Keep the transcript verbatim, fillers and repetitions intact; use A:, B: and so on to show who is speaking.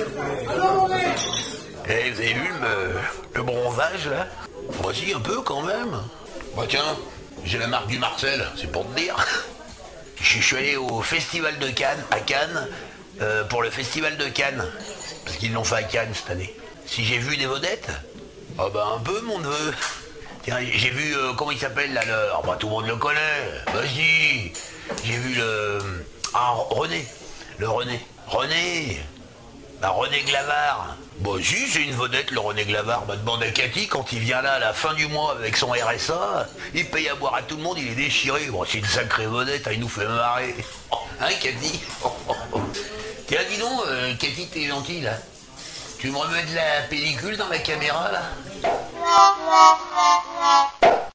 A: Eh, vous avez vu le, le bronzage là? Voici un peu quand même. Bah tiens, j'ai la marque du Marcel, c'est pour te dire. Je suis allé au festival de Cannes, à Cannes, euh, pour le festival de Cannes. Parce qu'ils l'ont fait à Cannes cette année. Si j'ai vu des vedettes, ah bah un peu mon neveu. Tiens, j'ai vu, euh, comment il s'appelle là, le... Ah bah tout le monde le connaît. Vas-y. J'ai vu le... Ah, René. Le René. René. Bah René Glavard. Bon si, c'est une vedette le René Glavard. Bah demande à Cathy quand il vient là à la fin du mois avec son R S A, il paye à boire à tout le monde, il est déchiré. Bon c'est une sacrée vedette, hein, il nous fait marrer. Oh, hein Cathy? Oh, oh, oh. Tiens dis donc, euh, Cathy t'es gentille là. Tu me remets de la pellicule dans la caméra là?